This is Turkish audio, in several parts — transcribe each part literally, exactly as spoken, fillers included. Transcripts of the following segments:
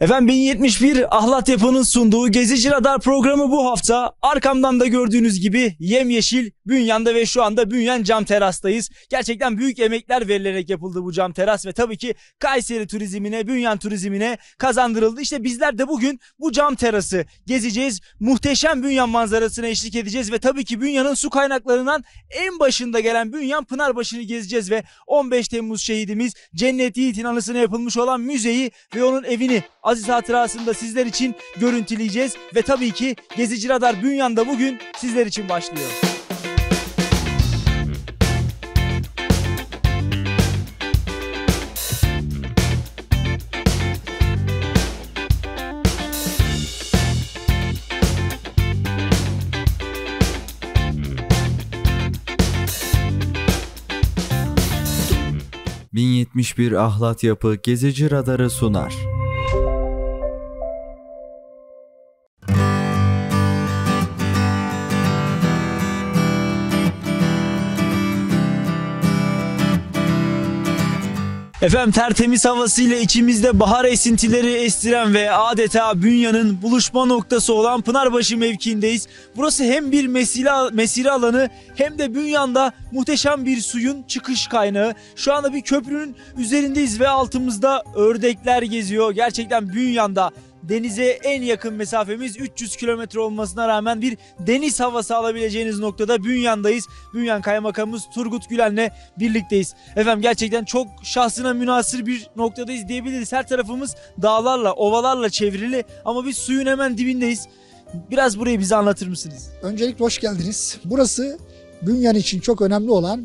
Efendim bin yetmiş bir Ahlat Yapı'nın sunduğu Gezici Radar programı bu hafta arkamdan da gördüğünüz gibi yemyeşil Bünyan'da ve şu anda Bünyan Cam Teras'tayız. Gerçekten büyük emekler verilerek yapıldı bu cam teras ve tabii ki Kayseri turizmine, Bünyan turizmine kazandırıldı. İşte bizler de bugün bu cam terası gezeceğiz. Muhteşem Bünyan manzarasına eşlik edeceğiz ve tabii ki Bünyan'ın su kaynaklarından en başında gelen Bünyan Pınarbaşı'nı gezeceğiz ve on beş Temmuz şehidimiz Cennet Yiğit'in anısına yapılmış olan müzeyi ve onun evini aziz hatırasında sizler için görüntüleyeceğiz ve tabii ki Gezici Radar Bünyan'da bugün sizler için başlıyor. bin yetmiş bir Ahlat Yapı Gezici Radarı sunar. Efendim tertemiz havasıyla içimizde bahar esintileri estiren ve adeta Bünyan'ın buluşma noktası olan Pınarbaşı mevkiindeyiz. Burası hem bir mesire, mesire alanı hem de Bünyan'da muhteşem bir suyun çıkış kaynağı. Şu anda bir köprünün üzerindeyiz ve altımızda ördekler geziyor. Gerçekten Bünyan'da denize en yakın mesafemiz üç yüz kilometre olmasına rağmen bir deniz havası alabileceğiniz noktada Bünyan'dayız. Bünyan Kaymakamımız Turgut Gülen'le birlikteyiz. Efendim gerçekten çok şahsına münhasır bir noktadayız diyebiliriz. Her tarafımız dağlarla, ovalarla çevrili ama biz suyun hemen dibindeyiz. Biraz burayı bize anlatır mısınız? Öncelikle hoş geldiniz. Burası Bünyan için çok önemli olan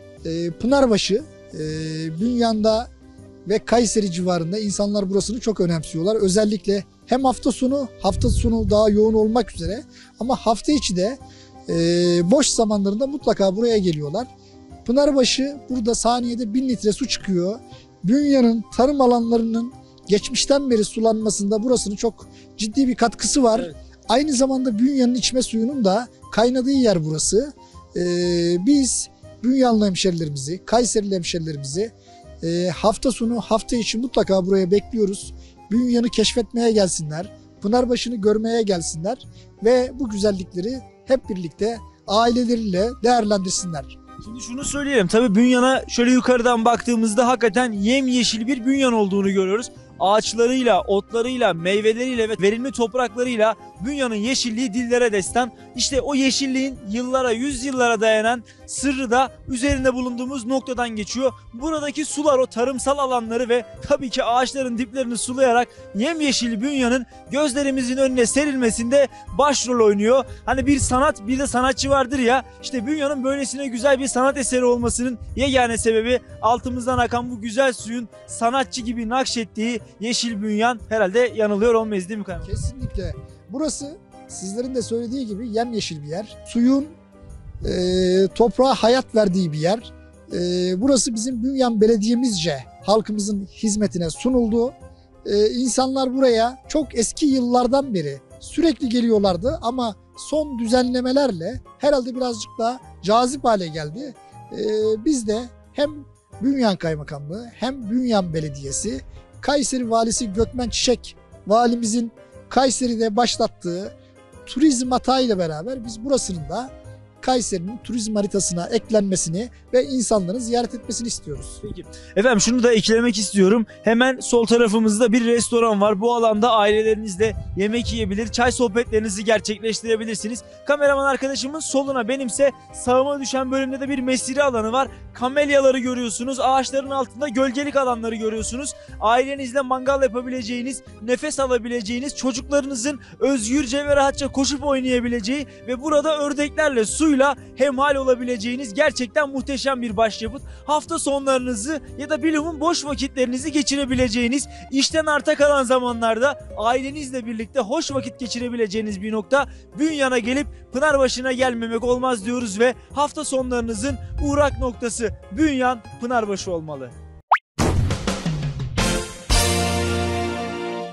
e, Pınarbaşı. E, Bünyan'da ve Kayseri civarında insanlar burasını çok önemsiyorlar. Özellikle hem hafta sonu, hafta sonu daha yoğun olmak üzere ama hafta içi de e, boş zamanlarında mutlaka buraya geliyorlar. Pınarbaşı burada saniyede bin litre su çıkıyor. Bünyan'ın tarım alanlarının geçmişten beri sulanmasında burasının çok ciddi bir katkısı var. Evet. Aynı zamanda Bünyan'ın içme suyunun da kaynadığı yer burası. E, biz Bünyanlı hemşerilerimizi, Kayserili hemşerilerimizi E, hafta sonu, hafta içi mutlaka buraya bekliyoruz. Bünyan'ı keşfetmeye gelsinler, Pınarbaşı'nı görmeye gelsinler ve bu güzellikleri hep birlikte aileleriyle değerlendirsinler. Şimdi şunu söyleyelim, tabii Bünyan'a şöyle yukarıdan baktığımızda hakikaten yemyeşil bir Bünyan olduğunu görüyoruz. Ağaçlarıyla, otlarıyla, meyveleriyle ve verimli topraklarıyla Bünyan'ın yeşilliği dillere destan. İşte o yeşilliğin yıllara, yüzyıllara dayanan sırrı da üzerinde bulunduğumuz noktadan geçiyor. Buradaki sular o tarımsal alanları ve tabii ki ağaçların diplerini sulayarak yemyeşil Bünyan'ın gözlerimizin önüne serilmesinde başrol oynuyor. Hani bir sanat, bir de sanatçı vardır ya, işte Bünyan'ın böylesine güzel bir sanat eseri olmasının yegane sebebi altımızdan akan bu güzel suyun sanatçı gibi nakşettiği yeşil Bünyan. Herhalde yanılıyor olmayız değil mi kaymakam? Kesinlikle. Burası sizlerin de söylediği gibi yemyeşil bir yer. Suyun e, toprağa hayat verdiği bir yer. E, burası bizim Bünyan Belediye'mizce halkımızın hizmetine sunuldu. E, insanlar buraya çok eski yıllardan beri sürekli geliyorlardı ama son düzenlemelerle herhalde birazcık daha cazip hale geldi. E, biz de hem Bünyan Kaymakamlığı hem Bünyan Belediyesi, Kayseri Valisi Gökmen Çiçek valimizin Kayseri'de başlattığı turizm hatayla beraber biz burasının da Kayseri'nin turizm haritasına eklenmesini ve insanların ziyaret etmesini istiyoruz. Peki. Efendim şunu da eklemek istiyorum. Hemen sol tarafımızda bir restoran var. Bu alanda ailelerinizle yemek yiyebilir, çay sohbetlerinizi gerçekleştirebilirsiniz. Kameraman arkadaşımın soluna, benimse sağıma düşen bölümde de bir mesire alanı var. Kamelyaları görüyorsunuz. Ağaçların altında gölgelik alanları görüyorsunuz. Ailenizle mangal yapabileceğiniz, nefes alabileceğiniz, çocuklarınızın özgürce ve rahatça koşup oynayabileceği ve burada ördeklerle, su hemhal olabileceğiniz gerçekten muhteşem bir başyapıt. Hafta sonlarınızı ya da bilumum boş vakitlerinizi geçirebileceğiniz, işten arta kalan zamanlarda ailenizle birlikte hoş vakit geçirebileceğiniz bir nokta. Bünyan'a gelip Pınarbaşı'na gelmemek olmaz diyoruz ve hafta sonlarınızın uğrak noktası Bünyan Pınarbaşı olmalı.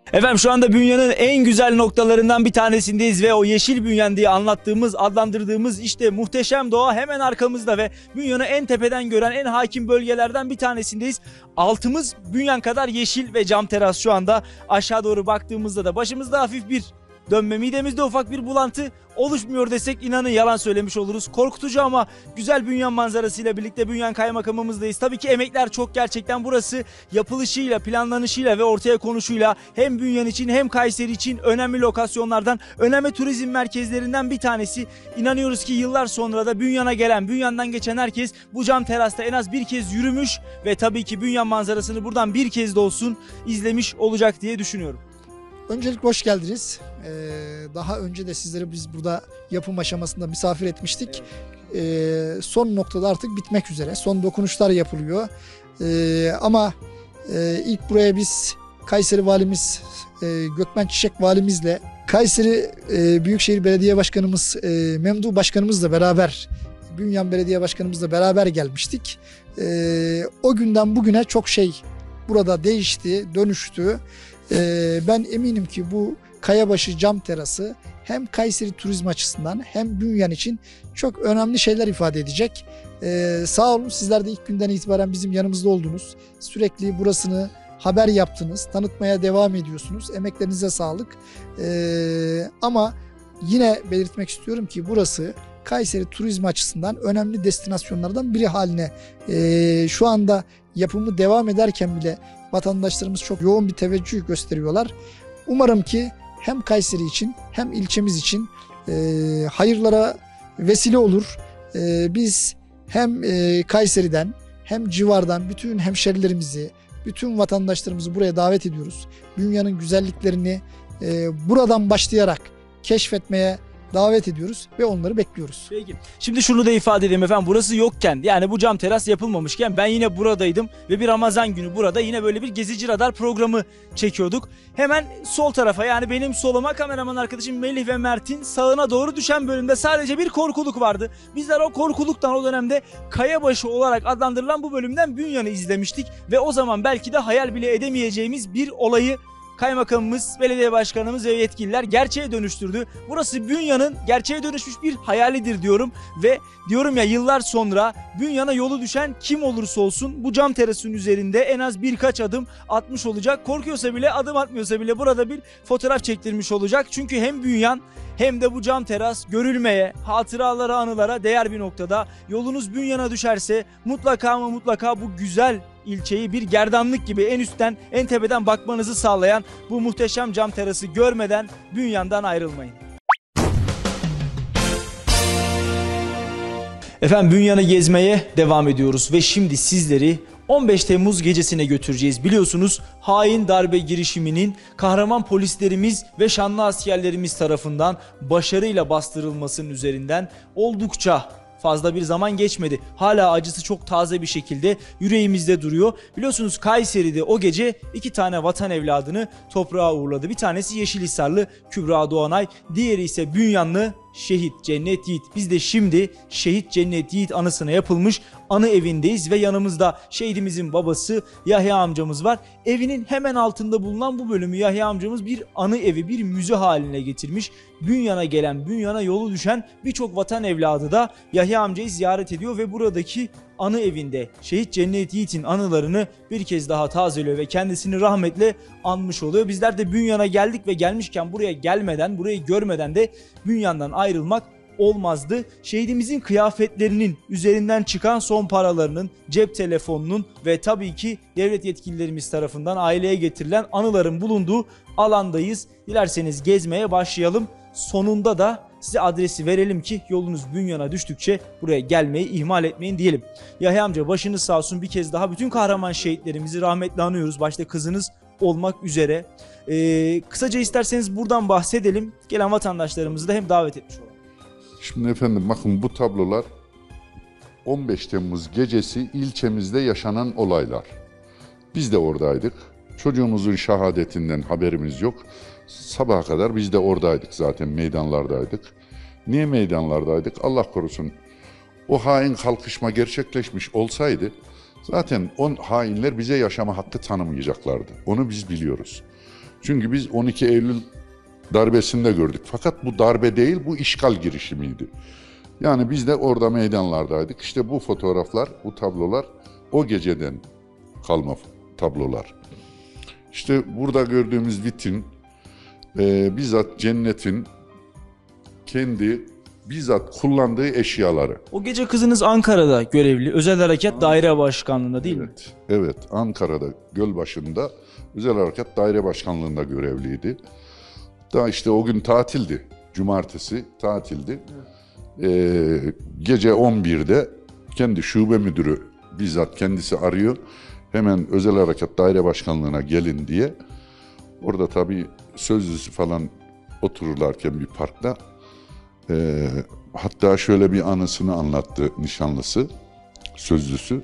Efendim şu anda Bünyan'ın en güzel noktalarından bir tanesindeyiz ve o yeşil Bünyan diye anlattığımız, adlandırdığımız işte muhteşem doğa hemen arkamızda ve Bünyan'ı en tepeden gören en hakim bölgelerden bir tanesindeyiz. Altımız Bünyan kadar yeşil ve cam teras şu anda. Aşağı doğru baktığımızda da başımızda hafif bir dönme, midemizde ufak bir bulantı oluşmuyor desek inanın yalan söylemiş oluruz. Korkutucu ama güzel Bünyan manzarasıyla birlikte Bünyan Kaymakamımızdayız. Tabii ki emekler çok gerçekten. Burası yapılışıyla, planlanışıyla ve ortaya konuşuyla hem Bünyan için hem Kayseri için önemli lokasyonlardan, önemli turizm merkezlerinden bir tanesi. İnanıyoruz ki yıllar sonra da Bünyan'a gelen, Bünyan'dan geçen herkes bu cam terasta en az bir kez yürümüş ve tabii ki Bünyan manzarasını buradan bir kez de olsun izlemiş olacak diye düşünüyorum. Öncelikle hoş geldiniz. Ee, daha önce de sizleri biz burada yapım aşamasında misafir etmiştik. Ee, son noktada artık bitmek üzere. Son dokunuşlar yapılıyor. Ee, ama e, ilk buraya biz Kayseri Valimiz e, Gökmen Çiçek Valimizle, Kayseri e, Büyükşehir Belediye Başkanımız e, Memduh Başkanımızla beraber, Bünyan Belediye Başkanımızla beraber gelmiştik. E, o günden bugüne çok şey burada değişti, dönüştü. Ee, ben eminim ki bu Kayabaşı cam terası hem Kayseri turizm açısından hem Bünyan için çok önemli şeyler ifade edecek. Ee, sağ olun, sizler de ilk günden itibaren bizim yanımızda oldunuz. Sürekli burasını haber yaptınız, tanıtmaya devam ediyorsunuz. Emeklerinize sağlık. Ee, ama yine belirtmek istiyorum ki burası Kayseri turizm açısından önemli destinasyonlardan biri haline e, şu anda yapımı devam ederken bile vatandaşlarımız çok yoğun bir teveccüh gösteriyorlar. Umarım ki hem Kayseri için hem ilçemiz için e, hayırlara vesile olur. E, biz hem e, Kayseri'den hem civardan bütün hemşerilerimizi, bütün vatandaşlarımızı buraya davet ediyoruz. Dünyanın güzelliklerini e, buradan başlayarak keşfetmeye davet ediyoruz ve onları bekliyoruz. Peki. Şimdi şunu da ifade edeyim efendim. Burası yokken, yani bu cam teras yapılmamışken ben yine buradaydım ve bir Ramazan günü burada yine böyle bir gezici radar programı çekiyorduk. Hemen sol tarafa, yani benim soluma, kameraman arkadaşım Melih ve Mert'in sağına doğru düşen bölümde sadece bir korkuluk vardı. Bizler o korkuluktan o dönemde Kayabaşı olarak adlandırılan bu bölümden Bünyan'ı izlemiştik ve o zaman belki de hayal bile edemeyeceğimiz bir olayı Kaymakamımız, belediye başkanımız ve yetkililer gerçeğe dönüştürdü. Burası Bünyan'ın gerçeğe dönüşmüş bir hayalidir diyorum ve diyorum ya, yıllar sonra Bünyan'a yolu düşen kim olursa olsun bu cam terasının üzerinde en az birkaç adım atmış olacak. Korkuyorsa bile, adım atmıyorsa bile burada bir fotoğraf çektirmiş olacak. Çünkü hem Bünyan hem de bu cam teras görülmeye, hatıralara, anılara değer bir noktada. Yolunuz Bünyan'a düşerse mutlaka ama mutlaka bu güzel ilçeyi bir gerdanlık gibi en üstten, en tepeden bakmanızı sağlayan bu muhteşem cam terası görmeden Bünyan'dan ayrılmayın. Efendim Bünyan'ı gezmeye devam ediyoruz ve şimdi sizleri on beş Temmuz gecesine götüreceğiz. Biliyorsunuz hain darbe girişiminin kahraman polislerimiz ve şanlı askerlerimiz tarafından başarıyla bastırılmasının üzerinden oldukça fazla bir zaman geçmedi. Hala acısı çok taze bir şekilde yüreğimizde duruyor. Biliyorsunuz Kayseri'de o gece iki tane vatan evladını toprağa uğurladı. Bir tanesi Yeşilhisarlı Kübra Doğanay, diğeri ise Bünyanlı Şehit Cennet Yiğit. Biz de şimdi Şehit Cennet Yiğit anısına yapılmış anı evindeyiz ve yanımızda şehidimizin babası Yahya amcamız var. Evinin hemen altında bulunan bu bölümü Yahya amcamız bir anı evi, bir müze haline getirmiş. Bünyan'a gelen, Bünyan'a yolu düşen birçok vatan evladı da Yahya amcayı ziyaret ediyor ve buradaki anı evinde Şehit Cennet Yiğit'in anılarını bir kez daha tazeliyor ve kendisini rahmetle anmış oluyor. Bizler de Bünyan'a geldik ve gelmişken buraya gelmeden, burayı görmeden de Bünyan'dan ayrılmak olmazdı. Şehidimizin kıyafetlerinin, üzerinden çıkan son paralarının, cep telefonunun ve tabii ki devlet yetkililerimiz tarafından aileye getirilen anıların bulunduğu alandayız. Dilerseniz gezmeye başlayalım. Sonunda da size adresi verelim ki yolunuz Bünyan'a düştükçe buraya gelmeyi ihmal etmeyin diyelim. Yahya amca başınız sağ olsun, bir kez daha bütün kahraman şehitlerimizi rahmetle anıyoruz. Başta kızınız olmak üzere. Ee, kısaca isterseniz buradan bahsedelim. Gelen vatandaşlarımızı da hem davet etmiş olalım. Şimdi efendim bakın, bu tablolar on beş Temmuz gecesi ilçemizde yaşanan olaylar. Biz de oradaydık. Çocuğumuzun şehadetinden haberimiz yok. Sabaha kadar biz de oradaydık, zaten meydanlardaydık. Niye meydanlardaydık? Allah korusun. O hain kalkışma gerçekleşmiş olsaydı zaten o hainler bize yaşama hakkı tanımayacaklardı. Onu biz biliyoruz. Çünkü biz on iki Eylül darbesinde gördük. Fakat bu darbe değil, bu işgal girişimiydi. Yani biz de orada meydanlardaydık. İşte bu fotoğraflar, bu tablolar o geceden kalma tablolar. İşte burada gördüğümüz vitrin e, bizzat Cennet'in kendi bizzat kullandığı eşyaları. O gece kızınız Ankara'da görevli. Özel Harekat Daire Başkanlığı'nda değil mi? Evet, evet. Ankara'da Gölbaşı'nda Özel Harekat Daire Başkanlığı'nda görevliydi. Daha işte o gün tatildi. Cumartesi tatildi. Ee, gece on birde kendi şube müdürü bizzat kendisi arıyor. Hemen Özel Harekat Daire Başkanlığı'na gelin diye. Orada tabii sözlüsü falan otururlarken bir parkta. Ee, hatta şöyle bir anısını anlattı nişanlısı, sözlüsü.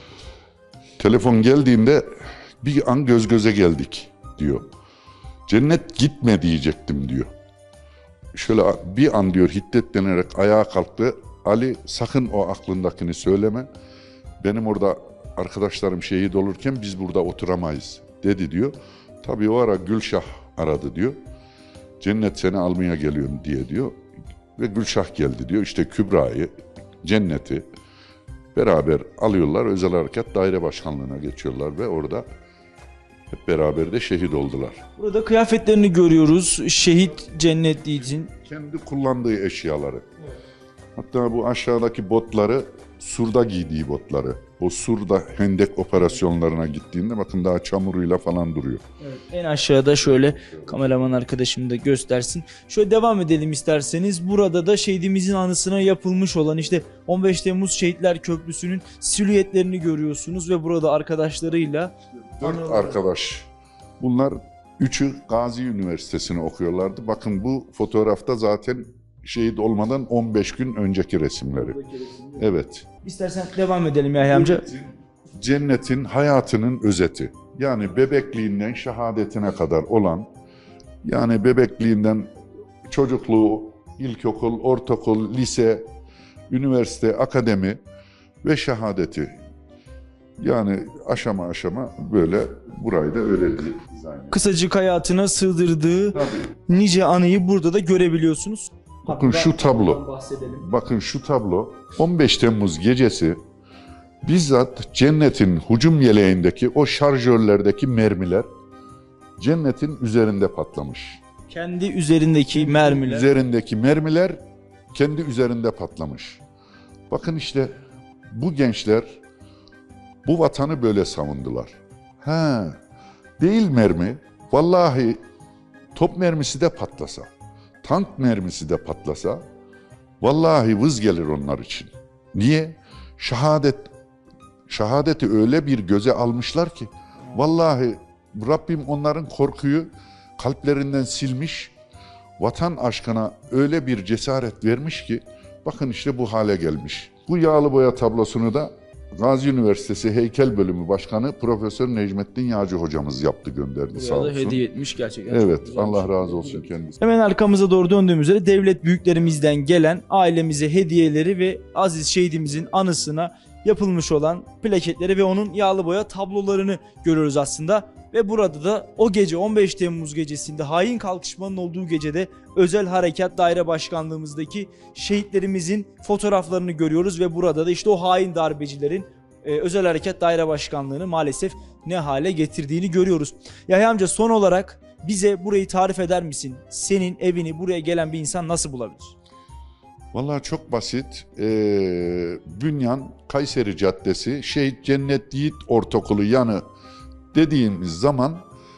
Telefon geldiğinde bir an göz göze geldik diyor. Cennet gitme diyecektim diyor. Şöyle bir an diyor hiddetlenerek ayağa kalktı. Ali sakın o aklındakini söyleme. Benim orada arkadaşlarım şehit olurken biz burada oturamayız dedi diyor. Tabii o ara Gülşah aradı diyor. Cennet seni almaya geliyorum diye diyor. Ve Gülşah geldi diyor. İşte Kübra'yı, Cennet'i beraber alıyorlar. Özel Harekat Daire Başkanlığı'na geçiyorlar ve orada hep beraber de şehit oldular. Burada kıyafetlerini görüyoruz. Şehit Cennet için. Kendi kullandığı eşyaları. Hatta bu aşağıdaki botları, Sur'da giydiği botları. O Sur'da hendek operasyonlarına gittiğinde bakın daha çamuruyla falan duruyor. Evet, en aşağıda şöyle kameraman arkadaşım da göstersin. Şöyle devam edelim isterseniz. Burada da şehidimizin anısına yapılmış olan işte on beş Temmuz Şehitler Köprüsü'nün silüetlerini görüyorsunuz ve burada arkadaşlarıyla Dört arkadaş. Bunlar üçü Gazi Üniversitesi'ni okuyorlardı. Bakın bu fotoğrafta zaten şehit olmadan on beş gün önceki resimleri. Evet. İstersen devam edelim Yahya amca. Cennetin hayatının özeti. Yani bebekliğinden şehadetine kadar olan, yani bebekliğinden çocukluğu, ilkokul, ortaokul, lise, üniversite, akademi ve şehadeti. Yani aşama aşama böyle burayı da öyle dizayn ediyor. Kısacık hayatına sığdırdığı nice anıyı burada da görebiliyorsunuz. Bakın şu tablo. Bahsedelim. Bakın şu tablo on beş Temmuz gecesi bizzat Cennet'in hücum yeleğindeki o şarjörlerdeki mermiler Cennet'in üzerinde patlamış. Kendi üzerindeki mermiler. Üzerindeki mermiler kendi üzerinde patlamış. Bakın işte bu gençler bu vatanı böyle savundular. Ha, değil mermi. Vallahi top mermisi de patlasa, tank mermisi de patlasa, vallahi vız gelir onlar için. Niye? Şehadet, şehadeti öyle bir göze almışlar ki, vallahi Rabbim onların korkuyu kalplerinden silmiş, vatan aşkına öyle bir cesaret vermiş ki, bakın işte bu hale gelmiş. Bu yağlı boya tablosunu da Gazi Üniversitesi Heykel Bölümü Başkanı Profesör Necmettin Yağcı hocamız yaptı, gönderdi sağ Buraya da olsun. hediye etmiş gerçekten. Evet, Çok güzel Allah bir şey. razı olsun kendisi. Hemen arkamıza doğru döndüğümüz üzere devlet büyüklerimizden gelen ailemize hediyeleri ve aziz şehidimizin anısına yapılmış olan plaketleri ve onun yağlı boya tablolarını görüyoruz aslında. Ve burada da o gece on beş Temmuz gecesinde hain kalkışmanın olduğu gecede Özel Harekat Daire Başkanlığımızdaki şehitlerimizin fotoğraflarını görüyoruz ve burada da işte o hain darbecilerin e, Özel Harekat Daire Başkanlığı'nı maalesef ne hale getirdiğini görüyoruz. Yahya amca son olarak bize burayı tarif eder misin? Senin evini buraya gelen bir insan nasıl bulabilir? Vallahi çok basit. Ee, Bünyan Kayseri Caddesi Şehit Cennet Yiğit Ortaokulu yanı dediğimiz zaman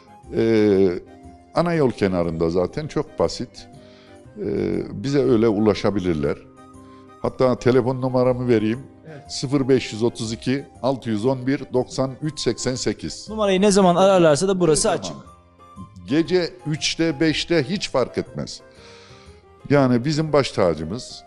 e, ana yol kenarında zaten çok basit. E, bize öyle ulaşabilirler. Hatta telefon numaramı vereyim. Evet. sıfır beş otuz iki altı yüz on bir doksan üç seksen sekiz. Numarayı ne zaman ararlarsa da burası Tamam. açık. Gece üçte beşte hiç fark etmez. Yani bizim baş tacımız.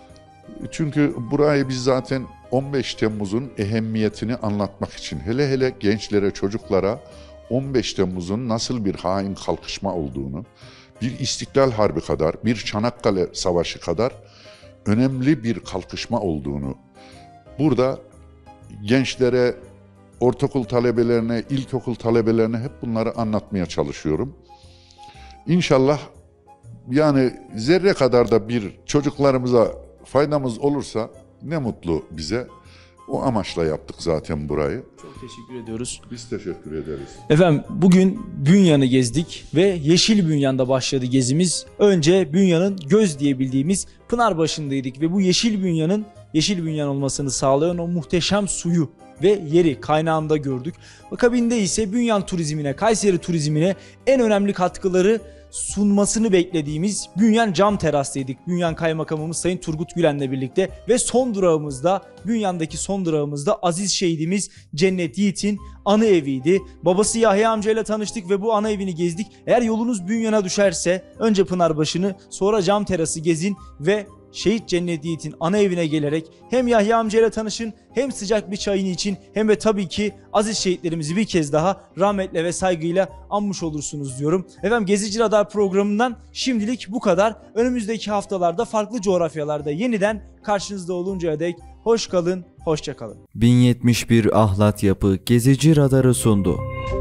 Çünkü burayı biz zaten on beş Temmuz'un ehemmiyetini anlatmak için, hele hele gençlere, çocuklara on beş Temmuz'un nasıl bir hain kalkışma olduğunu, bir İstiklal Harbi kadar, bir Çanakkale Savaşı kadar önemli bir kalkışma olduğunu burada gençlere ortaokul talebelerine, ilkokul talebelerine hep bunları anlatmaya çalışıyorum. İnşallah yani zerre kadar da bir çocuklarımıza faydamız olursa ne mutlu bize. O amaçla yaptık zaten burayı. Çok teşekkür ediyoruz. Biz teşekkür ederiz. Efendim bugün Bünyan'ı gezdik ve Yeşil Bünyan'da başladı gezimiz. Önce Bünyan'ın göz diye bildiğimiz Pınarbaşı'ndaydık ve bu Yeşil Bünyan'ın Yeşil Bünyan olmasını sağlayan o muhteşem suyu ve yeri kaynağında gördük. Akabinde ise Bünyan turizmine, Kayseri turizmine en önemli katkıları sunmasını beklediğimiz Bünyan Cam Teras'taydık. Bünyan Kaymakamımız Sayın Turgut Gülen'le birlikte ve son durağımızda, Bünyan'daki son durağımızda aziz şehidimiz Cennet Yiğit'in anı eviydi. Babası Yahya amcayla tanıştık ve bu ana evini gezdik. Eğer yolunuz Bünyan'a düşerse önce Pınarbaşı'nı, sonra Cam Teras'ı gezin ve Şehit Cennet Yiğit'in ana evine gelerek hem Yahya amcayla tanışın, hem sıcak bir çayını için, hem de tabii ki aziz şehitlerimizi bir kez daha rahmetle ve saygıyla anmış olursunuz diyorum. Efendim Gezici Radar programından şimdilik bu kadar. Önümüzdeki haftalarda farklı coğrafyalarda yeniden karşınızda oluncaya dek hoş kalın, hoşça kalın. bin yetmiş bir Ahlat Yapı Gezici Radarı sundu.